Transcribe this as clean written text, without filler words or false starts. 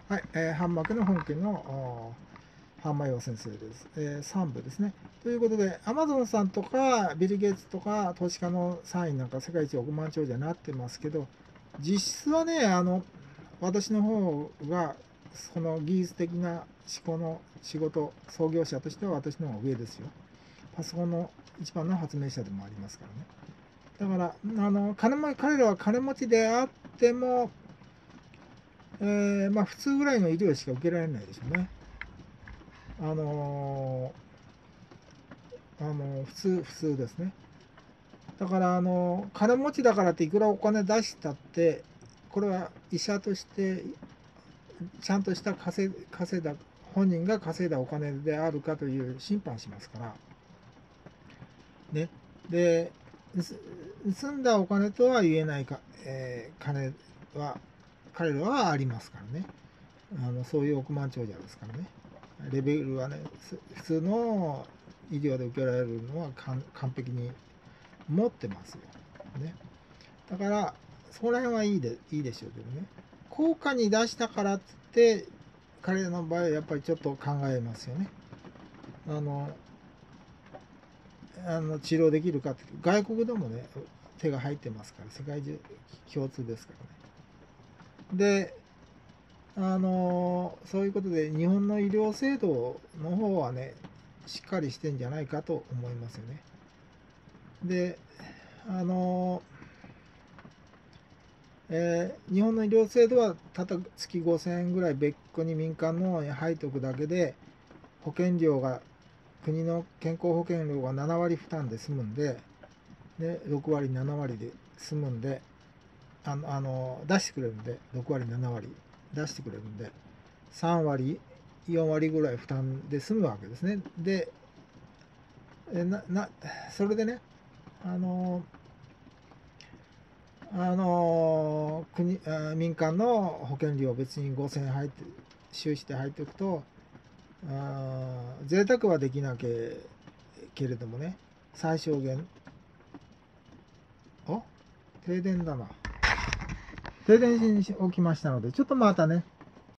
はい、半膜の本家の半間洋先生です。3部ですね。ということで、アマゾンさんとかビル・ゲイツとか投資家の3位なんか世界一億万長者になってますけど、実質はね、私の方がその技術的な思考の仕事、創業者としては私の方が上ですよ。パソコンの一番の発明者でもありますからね。だから、彼らは金持ちであっても、まあ普通ぐらいの医療しか受けられないでしょうね。あの普通ですね。だから金持ちだからっていくらお金出したって、これは医者としてちゃんとした稼いだ、本人が稼いだお金であるかという審判しますから、ね。で、盗んだお金とは言えないか、金は、彼らはありますからね。そういう億万長者ですからね。レベルはね、普通の医療で受けられるのは完璧に持ってますよ。ね。だから、そこら辺はいいでしょうけどね。効果に出したからって、彼らの場合はやっぱりちょっと考えますよね。あの、治療できるかって、外国でもね、手が入ってますから、世界中共通ですからね。で、そういうことで、日本の医療制度の方はね、しっかりしてんじゃないかと思いますよね。で、あの日本の医療制度はただ月5000円ぐらい別個に民間のに入っておくだけで、保険料が、国の健康保険料が7割負担で済むんで、6割、7割で済むんで、出してくれるんで、6割、7割出してくれるんで、3割、4割ぐらい負担で済むわけですね。で、それでね、あの民間の保険料別に5000円収して入っておくと、贅沢はできなけれどもね、最小限、停電だな。停電し起きましたので、ちょっとまたね、